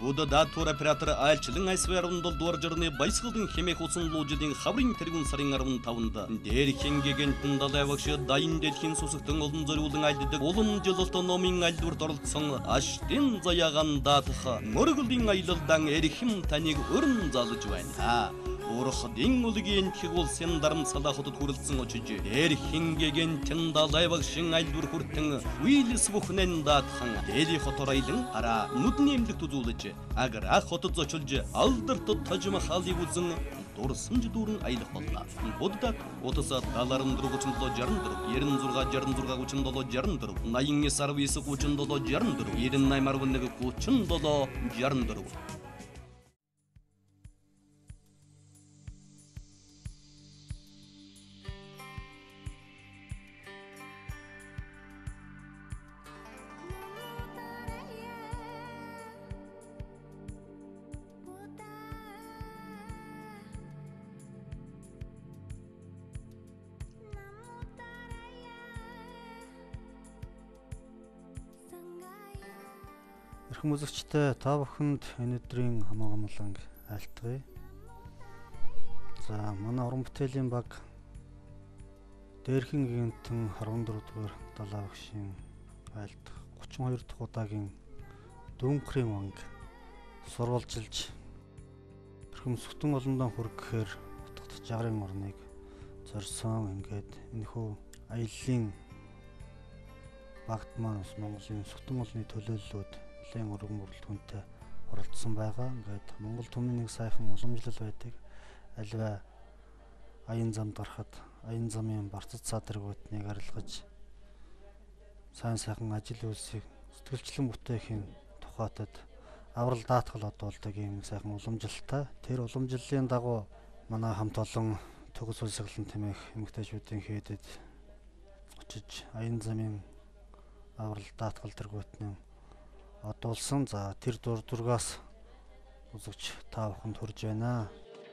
Будада тур операторы айлчылың айсварын долдуар жырны байсқылдың хемек осын лоджидың хабрин тергун сарыңарвын тавында. Деркен кеген тындалай бақшы дайын делкен сосықтың олын зорулың айлдыды. Олым жылылты номин айлдыр торылтсың. Аштен заяған датыха. Мөргілдің айлылдан әрхім тәнек өрін залы жуайн. Орхдың олыген кегол сен дарым салахыты турылтсың очыжы. Дерхенгеген тындалай бақшың айлдыр хүрттің. Уйлис бұхнен датыхың. Дели хоторайлың ара нуднемдік тудулычы. Агара хотыт зочылжы алдырты тажыма халди бұзың. Дорысынжы дурын айлық болла. Боддат отыса даларын дұру құчындылы жарын дұру. Ерін зұрға құчындылы жарын дұру. Найыңе сарвесі құчындылы жарын дұру. Ерін наймарвынығы құчындылы жарын дұру. Эрхэм үзэгчтэй та бүхэнд энэ өдрийн хамаагүй амгалан айлтгая. За манай уран бүтээлийн баг Дээрхэн гинтэн 14 дугаар далаа багшийн айлтгах 32 дахь удаагийн Дүнхрийн ванг сурвалжилж эрхэм сүхтэн олондоо хүргэхээр утгад жагрын орныг зорьсон. Ингээд энэхүү аяллаа багт маань Монголын сүхтэн олонны төлөөллүүд өргөн бүрэлдэхүүнтэй оролцсон байгаа. Ингээд Монгол түмний нэг сайхан уламжлал байдаг. Альва аян замд гарахад аян замын барцад садаргуудныг арилгаж сайн сайхан ажил үйлсийг сэтгэлчлэн бүтээхийн тухайтад аврал даатгал одуулдаг юм сайхан уламжлалтай. Тэр уламжлалын дагуу манай хамт олон төгс улсгалан тэмээх эмэгтэйчүүдийн хийдэд очиж аян замын аврал даатгал тэргүүтний одуулсан. За тэр дургаас үзэгч та бүхэнд хүрж байна.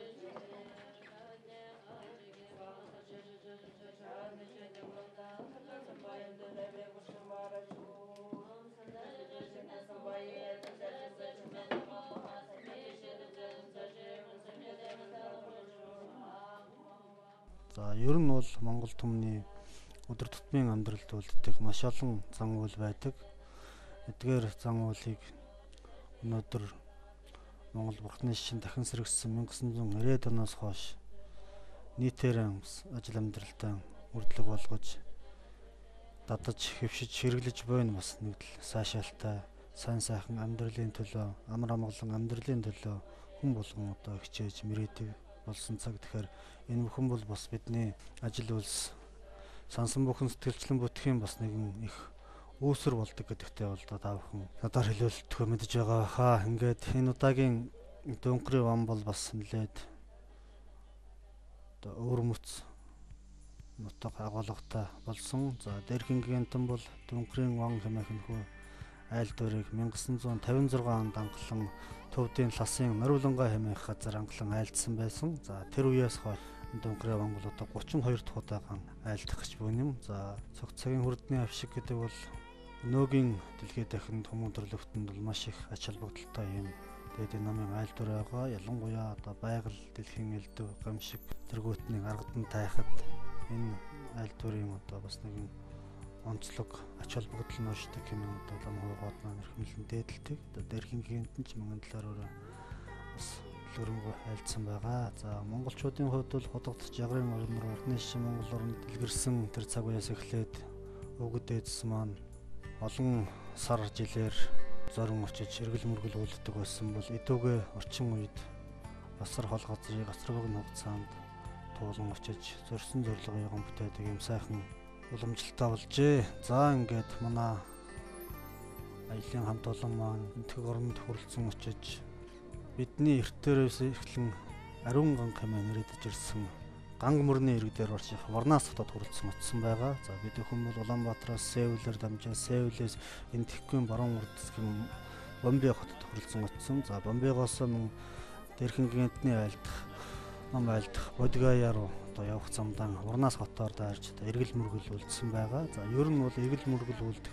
За ер нь бол Монгол түмний өдөр тутмын амьдралд үлддэг маш олон зан үйл байдаг. Эдгээр зан үйлийг өнөөдөр Монгол Бурхны шин дахин сэргсэн 1990-ад оноос хойш нийтээр ажил амьдралтай үрдлэг болгож дадаж хэвшиж хэрэглэж буйн бас нэг л сайшаалтай сайн сайхан амьдралын төлөө амар амгалан амьдралын төлөө хүн болгон одоо хичээж мэрээдэг болсон цаг. Тэгэхээр энэ бүхэн бол бас бидний ажил үйлс сансан бүхэн сэтгэлчлэн бүтгэхийн бас нэгэн их үүсэр болдог гэдэгтээ бол та бүхэн надаар хэлүүлэлтгөө мэдж байгаа хаа. Ингээд энэ удаагийн Дүнхрийн ван бол бас нэлээд одоо өвөрмөц нутаг агуулгатай болсон. За Дээрхэн гинтэн бол Дүнхрийн ван хэмээх нөхөө айл дөрийг 1956 онд анхлан Төвдийн ласын Нариулангаа хэмээх газар анхлан айлдсан байсан. За тэр үеэс хойш Дүнхрийн ван бол одоо 32 дахь удаага айлдах гэж байна юм. За цогцгийн хүрдний авшиг гэдэг бол өнөөгийн дэлхийд дахин хүмүүн төрлөختөнд бол маш их ач холбогдолтой юм. Тэгээд энэ намын айл дүр байгаа. Ялангуяа одоо байгаль дэлхийн элдв гамшиг тэргүүтний аргадан тайхад энэ айл дүрийн одоо бас нэгэн онцлог ач холбогдол нь оршдог юм одоо лам хойгоод маань эрхэмлэн дээдэлдэг. Одоо Дээрхэн гинтэн ч мөнгөн талаар өөрөө бас хөрөнгө айлдсан байгаа. За монголчуудын хувьд бол хотогдох жагрын орноор орны шин Монгол орнд дэлгэрсэн тэр цаг үеэс эхлээд өвгөд дээдс маань олон сар жилээр зорин очиж эргэл мөргөл үлддэг байсан бол эдүүгээ орчин үед асар хол газрыг асар богино хугацаанд туулан очиж зорьсон зорилгоо бүтээдэг юм сайхан уламжлалтай болжээ. За ингээд манай аялын хамт олон маань энтэг оронд хүрэлцэн очиж бидний эртээрээс эхлэн ариун ганг хэмээн нэрийдэж ирсэн ганг мөрний ирэг дээр орчих Варнаас хотод хүрэлцэн очсон байгаа. За бид өхөн бол Улаанбаатараас Сеулээр дамжаа Сеулээс энэ Тэхкүн баруун үрдэсгийн Бомбей хотод хүрэлцэн очсон. За Бомбейгоос Дээрхэн гинтний айлдах ном айлдах Бодгая руу одоо явах замдаа Варнаас хотоор дайрч эргэл мөргөл үлдсэн байгаа. За ер нь бол эргэл мөргөл үлдэхэд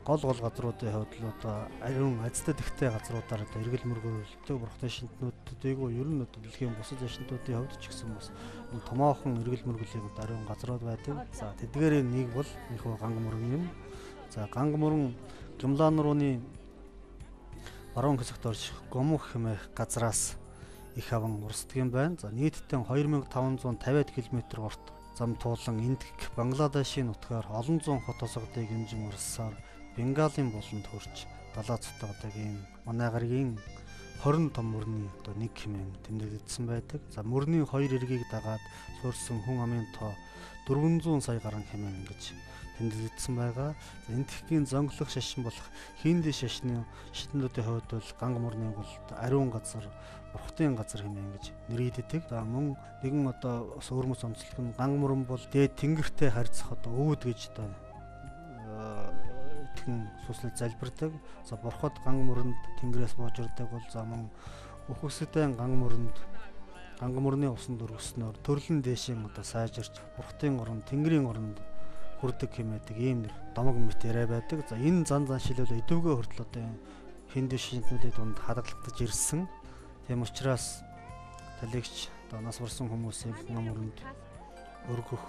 гол газруудын хувьд л одоо ариун азтай тэгтэй газруудаар одоо эргэл мөргөлдөг бурхны шинтнүүдийг ер нь дэлхийн бусад шинтнүүдийн хувьд ч гэсэн бас томоохон эргэл мөргөлийн ариун газрууд байдаг. За тэдгээрийн нэг бол ихөө ганг мөрөн юм. За ганг мөрөн Гимлан нурууны баруун хэсэгт орж Гомух хэмээх газраас их аван урсдаг юм байна. За нийтдээ 2550 км урт зам туулан Индик Бангладешийн нутгаар олон зуун хот осгодыг хэмжин урссаар Бенгалийн буланд хүрч далаа цутгадаг ийм манай гаригийн 20 том мөрний одоо нэг хэмээн тэмдэглэгдсэн байдаг. За мөрний 2 эргийг дагаад суурьсан хүн амын тоо 400 сая гаруй хэмээн гэж тэмдэглэгдсэн байгаа. За Индикийн зонглох шашин болох Хинди шашны шиднүүдийн хувьд бол ганг мөрний бол ариун газар, бурхтын газар хэмээн гэж нэрийддэг. За мөн нэгэн одоо өөрмөс онцлог нь ганг мөрөн бол дээд тэнгэртэй харьцах одоо өвд гэж одоо итгэн сүслэл залбирдаг. За бурхад ганг мөрөнд тэнгэрээс бууж ирдэг бол за мөн үхэгсдэн ганг мөрний усанд өргөснөөр төрлөн дээшин одоо сайжирч бурхтын орон тэнгэрийн оронд хүрдэг хэмээдэг ийм домог мэт яриа байдаг. За энэ зан шилүүл идэвхтэй хүртэл одоо хинди шинтнүүдийн дунд хадгалагдаж ирсэн. Тийм учраас талигч одоо нас барсан хүмүүсийг ганг мөрөнд өргөх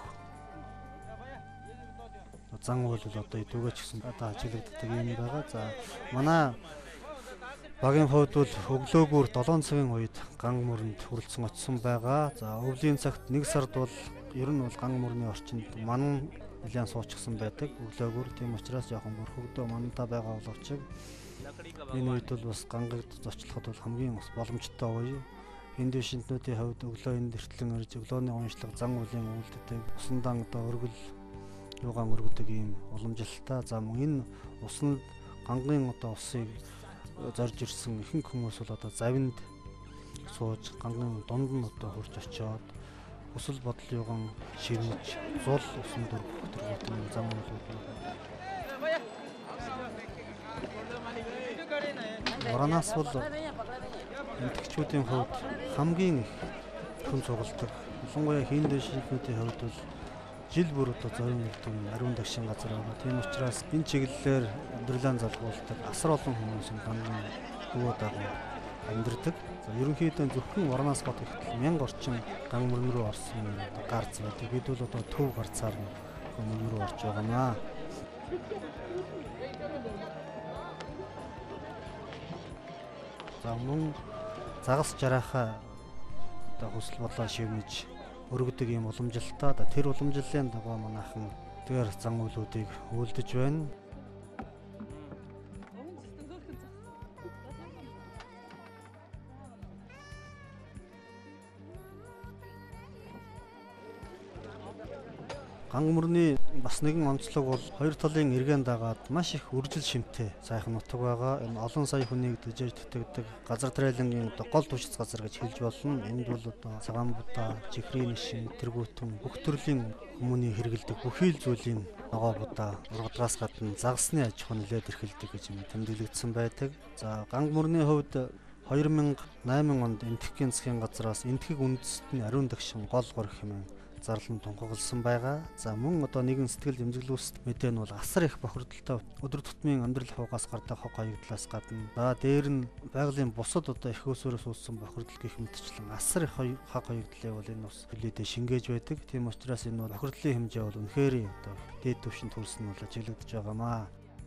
зан үйл бол одоо идэвхтэй ч гэсэн одоо ажиглагддаг юм байгаа. За манай багийн хувьд бол өглөөгөр 7 цагийн үед ганг мөрөнд хүрэлцэн очсон байгаа. За өвлийн цагт 1 сард бол ер нь бол ганг мөрний орчинд манан нэлээд суучихсан байдаг өглөөгөр. Тийм учраас жоохон мөрхөгдөө манантаа байгаа боловч энэ үед бол бас гангад зочлоход бол хамгийн бас боломжтой үе. Хинди шинтнүүдийн хувьд өглөө энд эртлэн ирж өглөөний уншлага зан үлийн үйлддэг усндан одоо өргөл юугаан өргөдөг ийм уламжлалтай. За мөн энэ усанд гангийн одоо усыг зорж ирсэн ихэнх хүмүүс бол одоо завинд сууж гангийн дунд нь одоо хурж очиод өсөл бодол юугаан ширнэж зул усанд өргөх төрлийн зам үйлүүд. Варанас бол энтгчүүдийн хувьд хамгийн их хүн цугладаг. Ялангуяа хинди шинтнүүдийн хувьд бол жил бүр одоо зорин үлдэх ариун дагшин газар байгаа. Тийм учраас энэ чиглэлээр амьдралаа залгуулдаг асар олон хүмүүс гангийн өвөө дагуу амьдардаг. За ерөнхийдөө зөвхөн Варанас хот ихтэл 1000 орчим ганг мөрөн рүү орсон гарц байдаг. Бид бол одоо төв гарцаар мөрөн рүү орж байгаамаа. За мөн загас жарахаа одоо хүсэл бодлоо шивнэж өргөдөг юм уламжлалтай. Тэр уламжлалын дагуу манайхан тэр зан үйлүүдийг үйлдэж байна. Ганг мөрний бас нэгэн онцлог бол хоёр талын эргэн дагаад маш их үржил шимтэй сайхан нутаг байгаа. Энэ олон сая хүнийг дэжээж тэтгэдэг газар тариалангийн гол түвшиц газар гэж хэлж болно. Энд бол одоо цагаан будаа, чихрийн нишин, тэргүүтэн бүх төрлийн хүмүүний хэрэгэлдэг бүхий л зүйлийн ногоо будаа ургадгаас гадна загасны аж ахуй нэлээд эрхэлдэг гэж тэмдэглэгдсэн байдаг. За ганг мөрний хувьд 2008 онд Энтхийн засгийн газраас энтхийг үндэстний ариун дагшин гол гор хэмээн зарлан тунхагласан байгаа. За мөн одоо нэгэн сэтгэл эмзэглүүлсэд мэдээ нь бол асар их бохирдолтой өдөр тутмын амьдрал хуугаас гардаг хог хаягдлаас гадна дээр нь байгалийн бусад одоо их өсвөрөөс үүссэн бохирдол гэх мэтчлэн асар их хог хаягдлыг бол энэ бас хилээдээ шингээж байдаг. Тийм учраас энэ бол бохирдлын хэмжээ бол үнэхээр одоо дээд түвшинд хүрсэн бол ажиглагдж байгаамаа.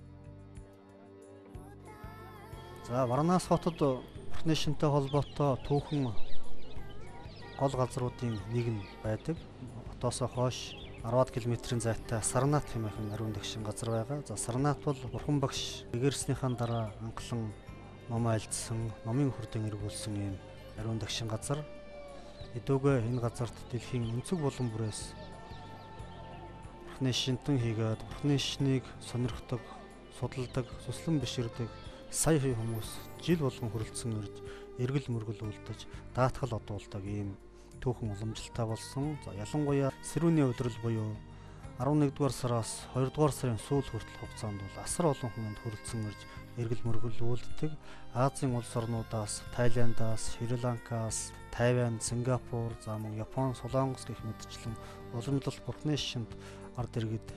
За Варанас хотод бурхны шинтэй холбоотой түүхэн гол газруудын нэг нь байдаг. Хотоосоо хойш 10 км-ийн зайтай Сарнат хэмээх ариун дагшин газар байгаа. За Сарнат бол бурхан багш гэгэрснийхаа дараа анхлан ном айлдсан, номын хүрдэн эргүүлсэн юм ариун дагшин газар. Эдүүгээ энэ газарт дэлхийн өнцөг булан бүрээс бурхны шинтэн хийгээд бурхны шнийг сонирхдог, судалдаг, сүслэн биширдэг сая хүмүүс жил болгон хүрэлцэн ирж эргэл мөргөл үлдэж даатгал одуулдаг ийм түүхэн уламжлалтай болсон. За ялангуяа сэрүүний өдрөл буюу 11-р сараас 2-р сарын сүүл хүртэл хугацаанд бол асар олон хүнд хүрэлцэн ирж эргэл мөргөл үлддэг. Азийн улс орнуудаас, Тайландаас, Шри-Ланкаас, Тайвань, Сингапур, за мөн Япон, Солонгос гэх мэтчлэн уламжлалт бурхны шинт ард иргэд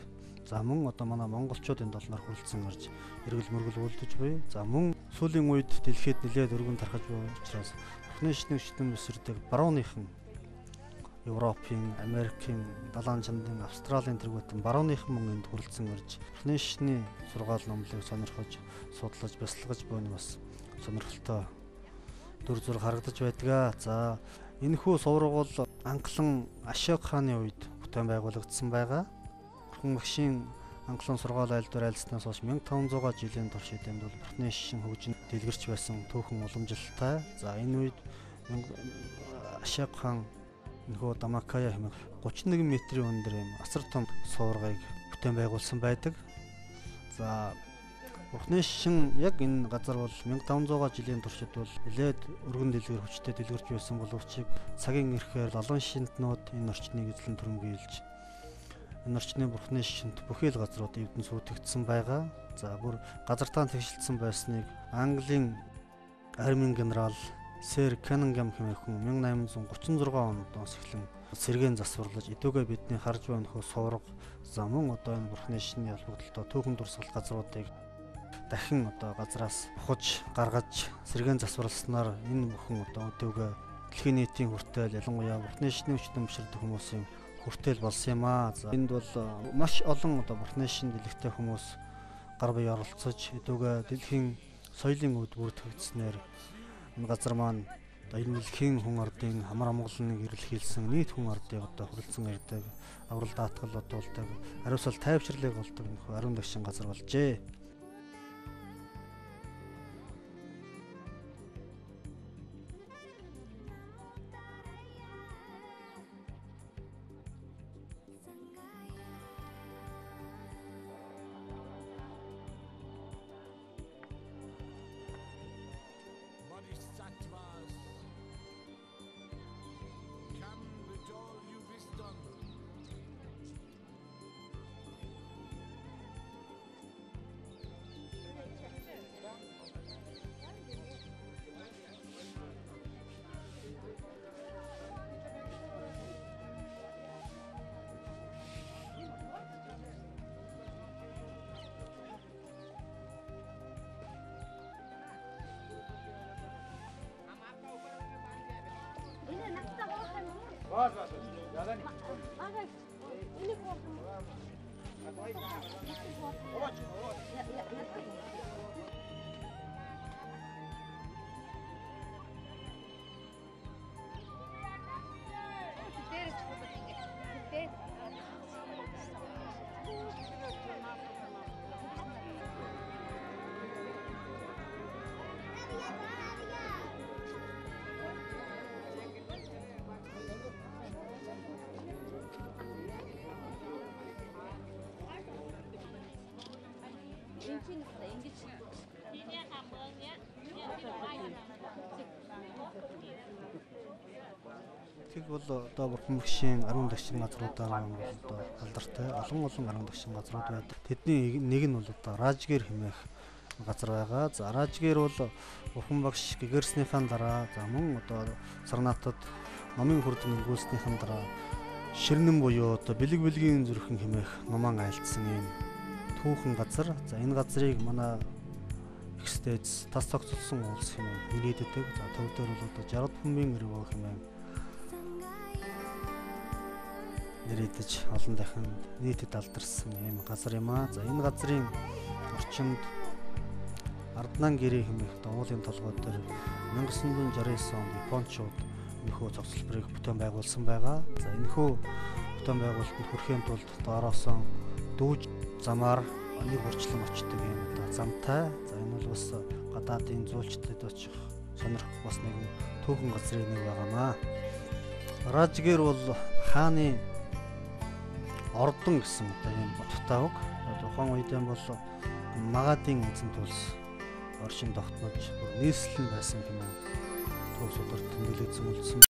За мөн одоо манай монголчуудын долноор хүрэлцэн гарч эргэл мөргөл үлдэж буй. За мөн сүүлийн үед дэлхийд нэлээд өргөн тархаж буй учраас Бурхны шашны өчтөн бүсэрдэг барууныхан Европын, Америкийн, Далайн чандын, Австралийн тэргүүтэн барууныхан мөн энд хүрэлцэн гарч Бурхны шашны сургаал номлыг сонирхож, судлаж, бясалгаж буй нь бас сонирхолтой дүр зураг харагдаж байдаг. За энэхүү сургууль анхлан Ашок хааны үед бүтээн байгуулагдсан байгаа. Бурхан багшийн анхлан сургаал айл дээр айлснаас хойш 1500 жилийн турш энд бол Бурхны шашин хөгжин дэлгэрч байсан түүхэн уламжлалтай. За энэ үед Ашок хаан энэхүү Дамакая хэмээх 31 метрийн өндөр юм асар том суургыг бүтээн байгуулсан байдаг. За Бурхны шашин яг энэ газар бол 1500 жилийн туршид бол нэлээд өргөн дэлгэр хүчтэй дэлгэрч байсан боловч цагийн ирэхээр лолон шинтнүүд энэ орчныг эзлэн түрэмгийлж энэ орчны Бурхны шашинт бүхий л газрууд эвдэн сүйтгэгдсэн байгаа. За бүр газартаан тэгшилсэн байсныг Английн армийн генерал Сэр Каннингем хэмээх хүн 1836 оноос эхлэн сэргээн засварлаж идүүгээ бидний харж байна хөө суурга за мөн одоо энэ Бурхны шашны ялбагдaltaа түүхэн дурсгал газруудыг дахин одоо газраас ухаж гаргаж сэргээн засварласнаар энэ бүхэн одоо өдөөгээ дэлхийн нийтийн хүртэл ялангуяа Бурхны шашны өчтөн биширдэг хүмүүсийн хүртэл болсон юм аа. За энд бол маш олон одоо Бурхны шашин дэлгэхтэй хүмүүс гар бие оролцож өдөөгээ дэлхийн соёлын өвд бүртгэгдснээр энэ газар маань одоо энэ дэлхийн хүн ардын амар амгалныг эрэлхийлсэн нийт хүн ардыг одоо хүрэлцэн ирдэг, аврал даатгал бодуулдаг, хариуцлал тайвширлыг олдог нөхөө ариун дагшин газар болжээ. Тэг бол одоо Бурхан багшийн ариун дагшин газруудаар бол одоо алдартай олон ариун дагшин газрууд байдаг. Тэдний нэг нь бол одоо Ражгэр хэмээх газар байгаа. За Ражгэр бол Бурхан багш гэгэрснийхэн дараа за мөн одоо Сарнаатад номын хүрдэн өнгөөснийхэн дараа Ширнэн буюу одоо бэлэг бэлгийн зүрхэн хэмээх номон айлдсан юм түүхэн газар. За энэ газрыг манай экстэйц тас тогтсон улс хэмээн нэрийддэг. За төв дээр бол одоо 60 бөмбөгийн өргөө хэмээн нэрийдэж олон дахин нийтэд алдарсан юм газар юм аа. За энэ газрын орчинд Арднан гэрээ хэмээх уулын толгой дээр 1969 онд Япончууд энэхүү цогцлборыг бүтээн байгуулсан байгаа. За энэхүү бүтээн байгуулалтанд хүрэхийн тулд доороосоо дүүж замаар нэг хурцлан очдог юм одоо замтай. За энэ бол бас гадаадын зуулчдад очих сонирхох бас нэгэн түүхэн газрын нэг байгаамаа. Ражгэр бол хааны ордон гэсэн одоо юм утгатай үг. Тухайн үед бол Магадын эзэн тулс оршин тогтнож нийслэл байсан хэмээн төв сударт тэмдэглэгдсэн үлдсэн.